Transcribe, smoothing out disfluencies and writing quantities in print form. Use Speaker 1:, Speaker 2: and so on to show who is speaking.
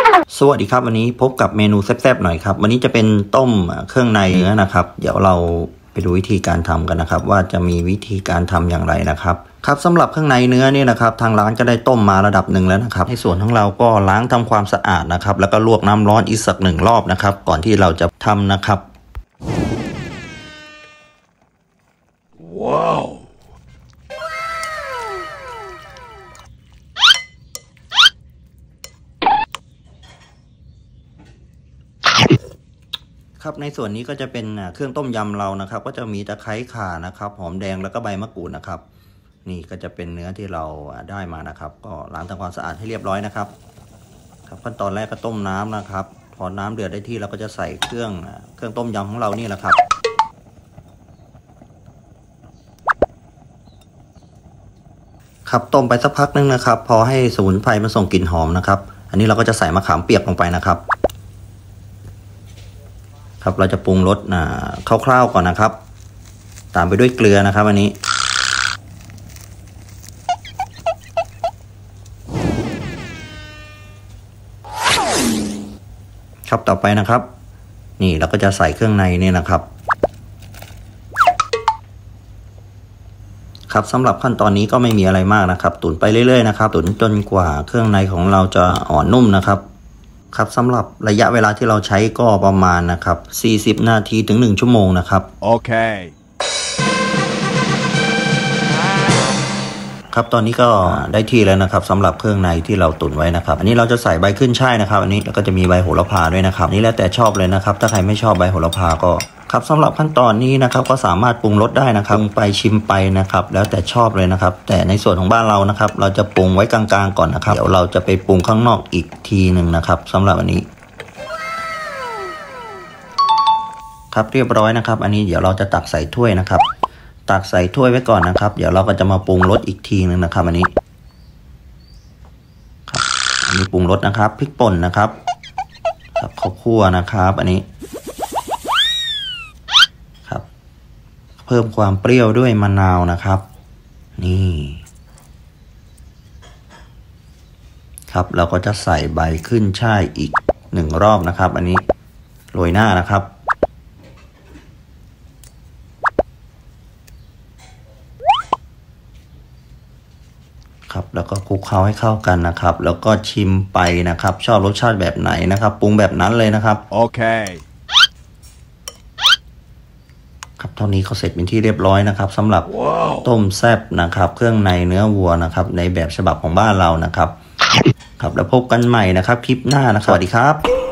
Speaker 1: สวัสดีครับวันนี้พบกับเมนูแซ่บๆหน่อยครับวันนี้จะเป็นต้มเครื่องในเนื้อนะครับเดี๋ยวเราไปดูวิธีการทำกันนะครับว่าจะมีวิธีการทำอย่างไรนะครับครับสำหรับเครื่องในเนื้อนี่นะครับทางร้านก็ได้ต้มมาระดับหนึ่งแล้วนะครับในส่วนของเราก็ล้างทำความสะอาดนะครับแล้วก็ลวกน้ำร้อนอีกสัก1 รอบนะครับก่อนที่เราจะทำนะครับว้าวครับในส่วนนี้ก็จะเป็นเครื่องต้มยำเรานะครับก็จะมีตะไคร้ข่านะครับหอมแดงแล้วก็ใบมะกรูดนะครับนี่ก็จะเป็นเนื้อที่เราได้มานะครับก็ล้างทำความสะอาดให้เรียบร้อยนะครับครับขั้นตอนแรกก็ต้มน้ำนะครับพอน้ำเดือดได้ที่เราก็จะใส่เครื่องต้มยำของเรานี่แหละครับครับต้มไปสักพักนึงนะครับพอให้สมุนไพรมันส่งกลิ่นหอมนะครับอันนี้เราก็จะใส่มะขามเปียกลงไปนะครับครับเราจะปรุงรสคร่าวๆก่อนนะครับตามไปด้วยเกลือนะครับอันนี้ครับต่อไปนะครับนี่เราก็จะใส่เครื่องในนี่นะครับครับสำหรับขั้นตอนนี้ก็ไม่มีอะไรมากนะครับตุ๋นไปเรื่อยๆนะครับตุ๋นจนกว่าเครื่องในของเราจะอ่อนนุ่มนะครับครับสำหรับระยะเวลาที่เราใช้ก็ประมาณนะครับ40 นาทีถึง1 ชั่วโมงนะครับโอเคครับตอนนี้ก็ได้ที่แล้วนะครับสำหรับเครื่องในที่เราตุ๋นไว้นะครับอันนี้เราจะใส่ใบขึ้นช่ายนะครับอันนี้แล้วก็จะมีใบโหระพาด้วยนะครับนี่แล้วแต่ชอบเลยนะครับถ้าใครไม่ชอบใบโหระพาก็ครับสำหรับขั้นตอนนี้นะครับก็สามารถปรุงรสได้นะครับปรุงไปชิมไปนะครับแล้วแต่ชอบเลยนะครับแต่ในส่วนของบ้านเรานะครับเราจะปรุงไว้กลางๆก่อนนะครับเดี๋ยวเราจะไปปรุงข้างนอกอีกทีหนึ่งนะครับสำหรับอันนี้ครับเรียบร้อยนะครับอันนี้เดี๋ยวเราจะตักใส่ถ้วยนะครับตักใส่ถ้วยไว้ก่อนนะครับเดี๋ยวเราก็จะมาปรุงรสอีกทีนึงนะครับอันนี้ครับอันนี้ปรุงรสนะครับพริกป่นนะครับครับข้าวคั่วนะครับอันนี้ครับเพิ่มความเปรี้ยวด้วยมะนาวนะครับนี่ครับเราก็จะใส่ใบขึ้นช่ายอีก1 รอบนะครับอันนี้โรยหน้านะครับครับแล้วก็คลุกเคล้าให้เข้ากันนะครับแล้วก็ชิมไปนะครับชอบรสชาติแบบไหนนะครับปรุงแบบนั้นเลยนะครับโอเคครับเท่านี้ก็เสร็จเป็นที่เรียบร้อยนะครับสำหรับต้มแซ่บนะครับเครื่องในเนื้อวัวนะครับในแบบฉบับของบ้านเรานะครับครับแล้วพบกันใหม่นะครับคลิปหน้านะครับสวัสดีครับ